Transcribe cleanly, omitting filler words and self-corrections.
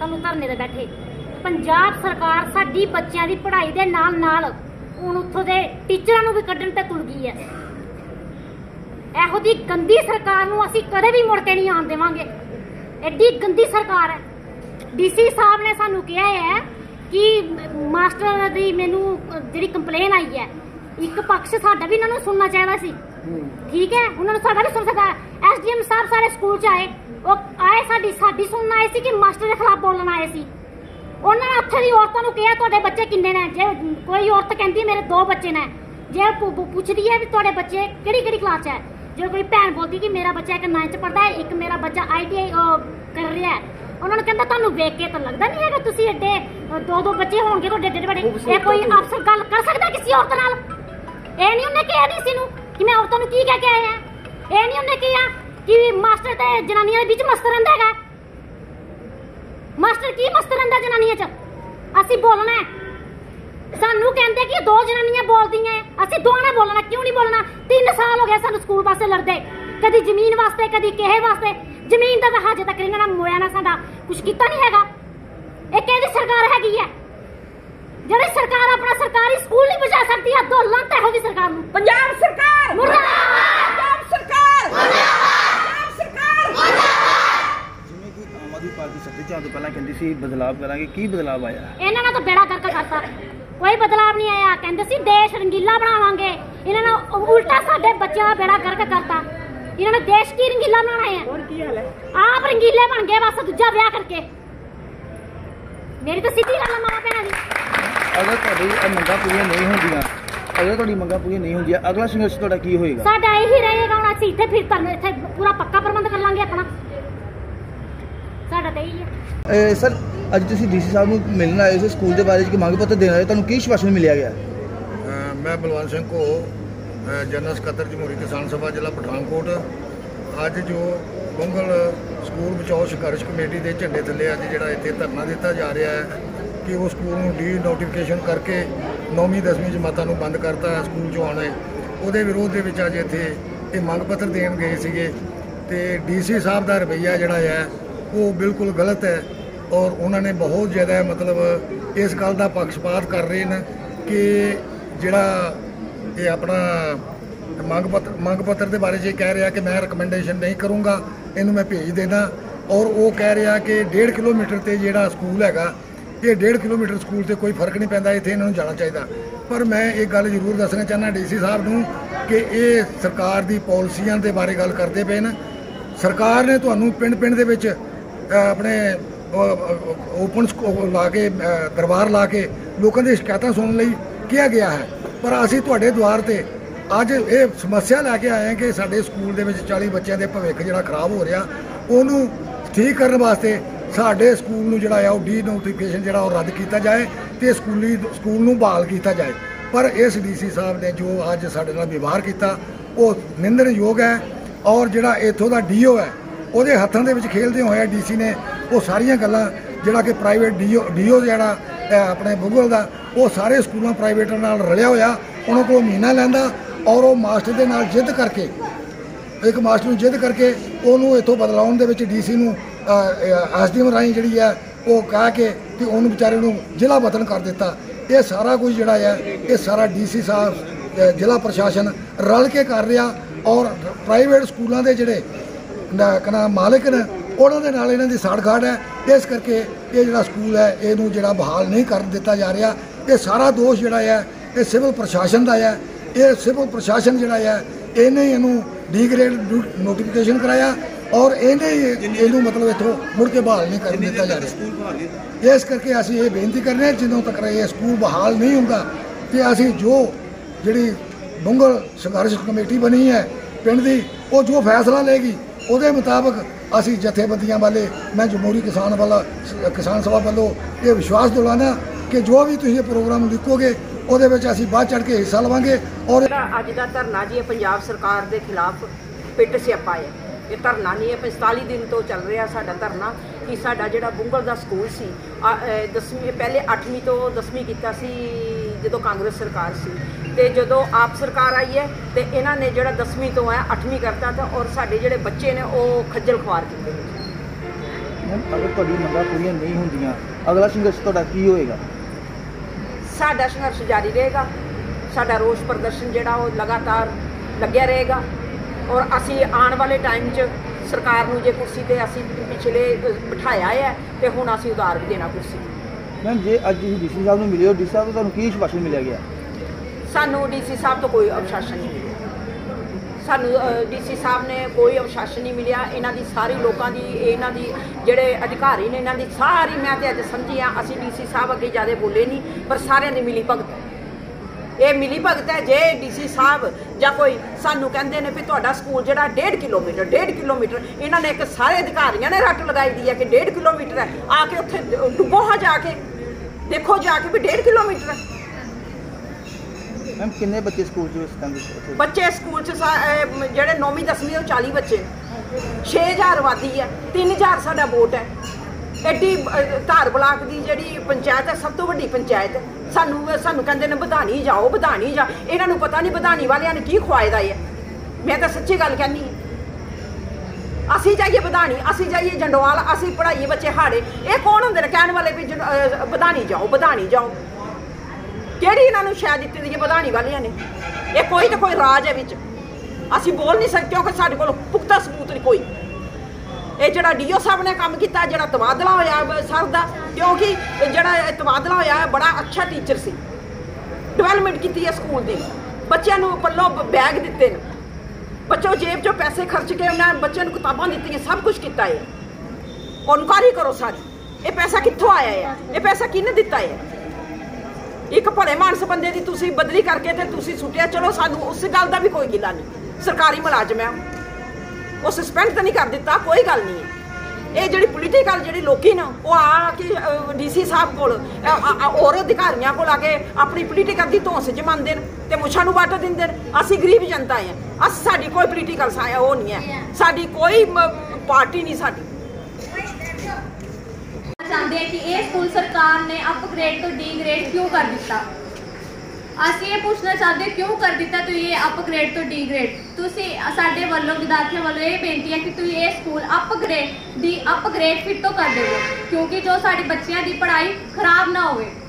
ਨੂੰ ਧਰਨੇ ਤੇ ਬੈਠੇ। ਪੰਜਾਬ ਸਰਕਾਰ ਸਾਡੀ ਬੱਚਿਆਂ ਦੀ ਪੜ੍ਹਾਈ ਦੇ ਨਾਲ ਹੁਣ ਉੱਥੋਂ ਦੇ ਟੀਚਰਾਂ ਨੂੰ ਵੀ ਕੱਢਣ ਤੇ ਤੁਲ ਗਈ ਹੈ। ਇਹੋ ਜਿਹੀ ਗੰਦੀ ਸਰਕਾਰ ਨੂੰ ਅਸੀਂ ਕਦੇ ਵੀ ਮੁੜ ਕੇ ਨਹੀਂ ਆਉਣ ਦੇਵਾਂਗੇ। ਐਡੀ ਗੰਦੀ ਸਰਕਾਰ ਹੈ। ਡੀਸੀ ਸਾਹਿਬ ਨੇ ਸਾਨੂੰ ਕਿਹਾ ਹੈ कि मास्टर दी मैनू जी कंप्लेन आई है, एक पक्ष साडा भी इन्होंने सुनना चाहिए सी, ठीक है, उन्होंने साडा भी सुन सका। SDM साहब सारे स्कूल च आए, वो आए साडी सुनन आए सी कि मास्टर के खिलाफ बोलण आए सी। उन्होंने उत्थे दी औरतां नूं कहा तुहाडे बच्चे किन्ने ने, जे कोई औरत कहती मेरे 2 बच्चे ने, जे पुछदी है भी तुहाडे बच्चे किहड़ी क्लास च है, जो कोई भैन बोलती कि मेरा बच्चा एक 9th पढ़दा है, एक मेरा बच्चा ITI कर रहा है, उन्होंने कहता तुहानू वेख के तो लगता नहीं है तुसीं एडे 2 बच्चे होणगे तुहाडे एडे बड़े, ये कोई अफसर गल कर सकदा किसी औरत नाल? ये नहीं उन्हें कहा डीसी नूं कि मैं औरतों नूं की कह के आया, ये नहीं उन्हें कहा कि मास्टर ते जनानियां दे विच मस्त रहिंदा है। मास्टर की मस्त रहिंदा जनानियां च? असीं बोलना है, सानू कहंदे कि 2 जनानियां बोलदियां है, असीं दोवां ने बोलना, क्यों नहीं बोलना? 3 साल हो गए सानू स्कूल वास्ते लड़दे, कदी जमीन वास्ते कदी किहे वास्ते। जमीन का तो हजे तक इन्होंने मोया ना साडा कुछ किया नहीं है। ये कहदी सरकार हैगी है जिहड़ी सरकार अपना सरकारी स्कूल नहीं बचा सकती है, दो लांत है होगी सरकार नूं। पंजाब सरकार मुर्दाबाद, पंजाब सरकार मुर्दाबाद, पंजाब सरकार मुर्दाबाद। जिवें कि आम आदमी पार्टी सत्ते च आउण तों पहलां कहंदी सी बदलाव करांगे, की बदलाव आया? इन्हां ने तो बेड़ा गर्क करता, कोई बदलाव नहीं आया। कहंदे सी देश रंगीला बनावांगे, इन्हां ने उल्टा साडे बच्चों का बेड़ा गर्क करता। इन्होंने देश की रंगीला बनाना है, और की हाल है? आप रंगीले बन गए बस दूजा ब्याह करके। मेरी तो सीधी गल मां भैन दी। अगर तुहाडी मंगां पूरीआं नहीं होंदियां, अगर तुहाडी मंगां पूरीआं नहीं होंदियां, अगला संघर्ष तुहाडा की होएगा? साडा यही रहेगा, हुण असीं इत्थे फिर धरने इत्थे पूरा पक्का प्रबंध कर लांगे अपना, साडा तो यही है। सर अज तुसीं डीसी साहब नूं मिलण आए सी, स्कूल दे बारे च मंग पत्र देण आए, तुहानूं की आश्वासन मिलिया गया? मैं बलवंत सिंह को जनरल सकत्तर जमहूरी किसान सभा जिला पठानकोट, अज जो बुंगल स्कूल बचाओ संघर्ष कमेटी के झंडे थले अज जिहड़ा इत्थे धरना दिता जा रहा है कि वो स्कूल नूं डी नोटिफिकेशन करके 9वीं 10वीं जमातां नूं बंद करता है स्कूल चों आउणे, उहदे विरोध दे विच अज इत्थे ये मंग पत्र देण गए सीगे। ते डीसी साहब दा रवैया जिहड़ा है वो बिल्कुल गलत है और उन्होंने बहुत ज़्यादा मतलब इस गल का पक्षपात कर रहे हैं कि जिहड़ा ये अपना मंग पत्र के बारे च कह रहा कि मैं रिकमेंडेशन नहीं करूँगा, इनू मैं भेज देना, और वो कह रहा कि 1.5 किलोमीटर से जोड़ा स्कूल है, ये 1.5 किलोमीटर स्कूल से कोई फर्क नहीं पैंदा, इत्थे इन्होंने जाना चाहिए। पर मैं एक गल जरूर दसना चाहना डीसी साहब नूं कि ये सरकार की पॉलिसियां के बारे गल करते पे न। सरकार ने तुहानूं पिंड पिंड दे विच अपने ओपन ला के दरबार ला के लोगों की शिकायतां सुनने लई किया गया है, पर असीं तुहाडे द्वार ते अज ये समस्या लैके आए हैं कि साडे स्कूल दे विच 40 बच्चों के भविख जिहड़ा खराब हो रहा, उहनूं ठीक करने वास्ते साडे स्कूल नूं जिहड़ा आ डी नोटिफिकेशन जिहड़ा रद्द किया जाए तो स्कूल नूं बहाल किया जाए। पर इस डीसी साहब ने जो अज साडे नाल व्यवहार किया वो निंदणयोग है, और जिहड़ा इत्थों दा डीओ है उहदे हत्थां दे विच खेलदे होए डीसी ने वो सारियां गल्लां जिहड़ा कि प्राइवेट डीओ जिहड़ा अपने बुगल दा वो सारे स्कूलों प्राइवेट नाल रलिया होया, उन्हों को महीना लैंदा और वो मास्टर दे नाल जिद करके एक मास्टर नूं जिद करके उन्होंने इत्थों बदलाउण दे विच डीसी नूं SDM राही जिहड़ी है वो कह के कि उन्होंने बेचारे नूं जिला बदल कर दिता। ये सारा कुछ जिहड़ा है ये सारा डीसी साहब जिला प्रशासन रल के कर रहा, और प्राइवेट स्कूलों के जिहड़े मालिक ने उन्होंने नाल इन्हां दी साड़गाड़ है। इस करके ये जिहड़ा स्कूल है इहनूं जिहड़ा बहाल नहीं कर दिता जा रहा। ये सारा दोष जिहड़ा है ये सिविल प्रशासन का है। ये सिविल प्रशासन जिहड़ा है इन्हें इनू डी ग्रेड नोटिफिकेशन कराया और इन्हें मतलब इतों मुड़ के बहाल नहीं कर दिता जा रहा। इस करके असीं ये बेनती कर रहे हैं जिन्हों तक ये स्कूल बहाल नहीं होगा तो असीं जो जी बुंगल संघर्ष कमेटी बनी है पिंड की वो जो फैसला लेगी उसके मुताबिक असी जथेबंदियां वाले मैं जमहूरी किसान सभा वालों ये विश्वास दिलाना कि जो भी तुसीं प्रोग्राम लिखोगे ਉਹਦੇ ਵਿੱਚ ਅਸੀਂ ਬਾਅਦ ਚੜ ਕੇ ਹਿੱਸਾ ਲਵਾਂਗੇ। और ਅੱਜ ਦਾ ਧਰਨਾ ਜੀ ਪੰਜਾਬ ਸਰਕਾਰ ਦੇ ਖਿਲਾਫ ਪਿੱਟ ਸਿਆਪਾ ਹੈ। ਇਹ ਧਰਨਾ ਨਹੀਂ ਹੈ 45 ਦਿਨ ਤੋਂ ਚੱਲ ਰਿਹਾ ਸਾਡਾ ਧਰਨਾ ਕਿ ਸਾਡਾ ਜਿਹੜਾ ਬੁੰਗਲ ਦਾ ਸਕੂਲ ਸੀ 10ਵੀਂ ਪਹਿਲੇ 8ਵੀਂ ਤੋਂ 10ਵੀਂ ਕੀਤਾ ਸੀ ਜਦੋਂ ਕਾਂਗਰਸ ਸਰਕਾਰ ਸੀ ਤੇ ਜਦੋਂ ਆਪ ਸਰਕਾਰ ਆਈ ਹੈ ਤੇ ਇਹਨਾਂ ਨੇ ਜਿਹੜਾ 10ਵੀਂ ਤੋਂ ਹੈ 8ਵੀਂ ਕਰਤਾ ਤਾਂ ਔਰ ਸਾਡੇ ਜਿਹੜੇ ਬੱਚੇ ਨੇ ਉਹ ਖੱਜਲ ਖੁਆਰ ਕੀਤੇ ਮੈਮ ਅਗਰ ਤੁਹਾਡੀ ਮੰਗਾਂ ਪੂਰੀਆਂ ਨਹੀਂ ਹੁੰਦੀਆਂ ਅਗਲਾ ਸੰਘਰਸ਼ ਤੁਹਾਡਾ ਕੀ ਹੋਏਗਾ? ਸਾਡਾ ਸੰਘਰਸ਼ ਜਾਰੀ ਰਹੇਗਾ। ਸਾਡਾ ਰੋਸ ਪ੍ਰਦਰਸ਼ਨ ਜਿਹੜਾ ਉਹ ਲਗਾਤਾਰ ਲੱਗਿਆ ਰਹੇਗਾ ਔਰ ਅਸੀਂ ਆਉਣ ਵਾਲੇ ਟਾਈਮ 'ਚ ਸਰਕਾਰ ਨੂੰ ਜੇ ਕੁਰਸੀ ਤੇ ਅਸੀਂ ਪਿਛਲੇ ਬਿਠਾਇਆ ਹੈ ਤੇ ਹੁਣ ਅਸੀਂ ਉਧਾਰ ਵੀ ਦੇਣਾ ਕੁਰਸੀ। ਮੈਮ ਜੇ ਅੱਜ ਤੁਸੀਂ ਡੀਸੀ ਸਾਹਿਬ ਨੂੰ ਮਿਲੇ ਹੋ, ਡੀਸੀ ਸਾਹਿਬ ਤੋਂ ਤੁਹਾਨੂੰ ਕੀ ਆਸ਼ਵਾਸਨ ਮਿਲਿਆ ਗਿਆ? ਸਾਨੂੰ ਡੀਸੀ ਸਾਹਿਬ ਤੋਂ ਕੋਈ ਅਨੁਸ਼ਾਸਨ ਨਹੀਂ ਮਿਲਿਆ। ਸਾਨੂੰ ਡੀਸੀ ਸਾਹਿਬ ਨੇ ਕੋਈ ਅਨੁਸ਼ਾਸਨ ਨਹੀਂ ਮਿਲਿਆ। ਇਹਨਾਂ ਦੀ ਸਾਰੀ ਲੋਕਾਂ ਦੀ, ਇਹਨਾਂ ਦੀ ਜਿਹੜੇ ਅਧਿਕਾਰੀ ਨੇ, ਇਹਨਾਂ ਦੀ ਸਾਰੀ, ਮੈਂ ਤੇ ਅੱਜ ਸਮਝੀ ਆ, ਅਸੀਂ ਡੀਸੀ ਸਾਹਿਬ ਅੱਗੇ ਜ਼ਿਆਦਾ ਬੋਲੇ ਨਹੀਂ, ਪਰ ਸਾਰਿਆਂ ਦੀ ਮਿਲੀ ਭਗਤ ਹੈ। ਇਹ ਮਿਲੀ ਭਗਤ ਹੈ। ਜੇ ਡੀਸੀ ਸਾਹਿਬ ਜਾਂ ਕੋਈ ਸਾਨੂੰ ਕਹਿੰਦੇ ਨੇ ਵੀ ਤੁਹਾਡਾ ਸਕੂਲ ਜਿਹੜਾ 1.5 ਕਿਲੋਮੀਟਰ, ਇਹਨਾਂ ਨੇ ਇੱਕ ਸਾਰੇ ਅਧਿਕਾਰੀਆਂ ਨੇ ਰੱਟ ਲਗਾਈ ਦੀ ਹੈ ਕਿ 1.5 ਕਿਲੋਮੀਟਰ ਹੈ। ਆ ਕੇ ਉੱਥੇ ਡੁੱਬੋ ਹਾਂ, ਜਾ ਕੇ ਦੇਖੋ ਜਾ ਕੇ ਵੀ 1.5 ਕਿਲੋਮੀਟਰ ਹੈ। ਮੈਮ ਕਿੰਨੇ ਬੱਚੇ ਸਕੂਲ 'ਚ ਸਿਖਾਉਂਦੇ? ਬੱਚੇ ਸਕੂਲ 'ਚ ਜਿਹੜੇ 9ਵੀਂ 10ਵੀਂ ਉਹ 40 ਬੱਚੇ, 6000 ਆਬਾਦੀ ਹੈ, 3000 ਸਾਡਾ ਵੋਟ ਹੈ। ਐਡੀ ਧਾਰ ਬਲਾਕ ਦੀ ਜਿਹੜੀ ਪੰਚਾਇਤ ਹੈ, ਸਭ ਤੋਂ ਵੱਡੀ ਪੰਚਾਇਤ। ਸਾਨੂੰ ਕਹਿੰਦੇ ਨੇ ਵਧਾਣੀ ਜਾਓ। ਇਹਨਾਂ ਨੂੰ ਪਤਾ ਨਹੀਂ ਵਧਾਣੀ ਵਾਲਿਆਂ ਨੇ ਕੀ ਖਵਾਇਦਾ ਹੈ। ਮੈਂ ਤਾਂ ਸੱਚੀ ਗੱਲ ਕਹਿੰਦੀ ਹਾਂ। ਅਸੀਂ ਜਾਈਏ ਵਧਾਣੀ, ਅਸੀਂ ਜਾਈਏ ਜੰਡੋਵਾਲ, ਅਸੀਂ ਪੜ੍ਹਾਈਏ ਬੱਚੇ ਹਾੜੇ। ਇਹ ਕੌਣ ਹੁੰਦੇ ਨੇ ਕਹਿਣ ਵਾਲੇ ਵੀ ਵਧਾਣੀ ਜਾਓ? ਕਿਹੜੀ ਇਹਨਾਂ ਨੂੰ ਸ਼ਾਇਦ ਦਿੱਤੀ ਦੀ ਹੈ ਵਧਾਣੀ ਵਾਲਿਆਂ ਨੇ? ਇਹ ਕੋਈ ਤਾਂ ਕੋਈ ਰਾਜ ਹੈ ਵਿੱਚ। ਅਸੀਂ ਬੋਲ ਨਹੀਂ ਸਕਦੇ ਕਿਉਂਕਿ ਸਾਡੇ ਕੋਲ ਪੁਖਤਾ ਸਬੂਤ ਨਹੀਂ ਕੋਈ। ਇਹ ਜਿਹੜਾ ਡੀਓ ਸਾਹਿਬ ਨੇ ਕੰਮ ਕੀਤਾ, ਜਿਹੜਾ ਤਬਾਦਲਾ ਹੋਇਆ ਸਰ ਦਾ, ਕਿਉਂਕਿ ਜਿਹੜਾ ਤਬਾਦਲਾ ਹੋਇਆ ਬੜਾ ਅੱਛਾ ਟੀਚਰ ਸੀ, ਡਿਵੈਲਪਮੈਂਟ ਕੀਤੀ ਹੈ ਸਕੂਲ ਦੀ, ਬੱਚਿਆਂ ਨੂੰ ਪੱਲੋਂ ਬੈਗ ਦਿੱਤੇ ਨੇ, ਬੱਚੋ ਜੇਬ 'ਚੋਂ ਪੈਸੇ ਖਰਚ ਕੇ ਉਹਨਾਂ ਬੱਚਿਆਂ ਨੂੰ ਕਿਤਾਬਾਂ ਦਿੱਤੀਆਂ, ਸਭ ਕੁਝ ਕੀਤਾ ਹੈ। ਇਨਕੁਆਇਰੀ ਕਰੋ ਸਾਰੀ, ਇਹ ਪੈਸਾ ਕਿੱਥੋਂ ਆਇਆ ਹੈ, ਇਹ ਪੈਸਾ ਕਿਹਨੇ ਦਿੱਤਾ ਹੈ? ਇੱਕ ਭਲੇ ਮਾਨਸ ਬੰਦੇ ਦੀ ਤੁਸੀਂ ਬਦਲੀ ਕਰਕੇ ਤੇ ਤੁਸੀਂ ਸੁੱਟਿਆ। ਚਲੋ ਸਾਨੂੰ ਉਸ ਗੱਲ ਦਾ ਵੀ ਕੋਈ ਗਿਲਾ ਨਹੀਂ, ਸਰਕਾਰੀ ਮੁਲਾਜ਼ਮ ਹੈ, ਉਹ ਸਸਪੈਂਡ ਤਾਂ ਨਹੀਂ ਕਰ ਦਿੱਤਾ, ਕੋਈ ਗੱਲ ਨਹੀਂ ਹੈ। ਇਹ ਜਿਹੜੀ ਪੋਲੀਟੀਕਲ ਜਿਹੜੀ ਲੋਕੀ ਨਾ ਉਹ ਆ ਕੇ ਡੀਸੀ ਸਾਹਿਬ ਕੋਲ ਹੋਰ ਅਧਿਕਾਰੀਆਂ ਕੋਲ ਆ ਕੇ ਆਪਣੀ ਪੋਲੀਟੀਕਲ ਦੀ ਧੌਂਸ ਜਮਾਉਂਦੇ ਨੇ ਤੇ ਮੁੱਛਾਂ ਨੂੰ ਵੱਟ ਦਿੰਦੇ ਨੇ। ਅਸੀਂ ਗਰੀਬ ਜਨਤਾ ਹਾਂ, ਸਾਡੀ ਕੋਈ ਪੋਲੀਟੀਕਲ ਉਹ ਨਹੀਂ ਹੈ, ਸਾਡੀ ਕੋਈ ਪਾਰਟੀ ਨਹੀਂ ਸਾਡੀ। ਚਾਹੁੰਦੇ ਕਿ ਇਹ ਸਕੂਲ ਸਰਕਾਰ ਨੇ ਅਪਗ੍ਰੇਡ ਤੋਂ ਡੀ-ਗ੍ਰੇਡ ਕਿਉਂ ਕਰ ਦਿੱਤਾ? ਅਸੀਂ ਇਹ ਪੁੱਛਣਾ ਚਾਹੁੰਦੇ ਕਿਉਂ ਕਰ ਦਿੱਤਾ ਤੁਸੀਂ ਇਹ ਅਪਗ੍ਰੇਡ ਤੋਂ ਡੀ-ਗ੍ਰੇਡ? ਤੁਸੀਂ ਸਾਡੇ ਵੱਲੋਂ ਵਿਦਿਆਰਥੀਆਂ ਵੱਲੋਂ ਇਹ ਬੇਨਤੀ ਹੈ ਕਿ ਤੁਸੀਂ ਇਹ ਸਕੂਲ ਅਪਗ੍ਰੇਡ ਫਿਰ ਤੋਂ ਕਰ ਦਿਓ, ਕਿਉਂਕਿ ਜੋ ਸਾਡੇ ਬੱਚਿਆਂ ਦੀ ਪੜ੍ਹਾਈ ਖਰਾਬ ਨਾ ਹੋਵੇ।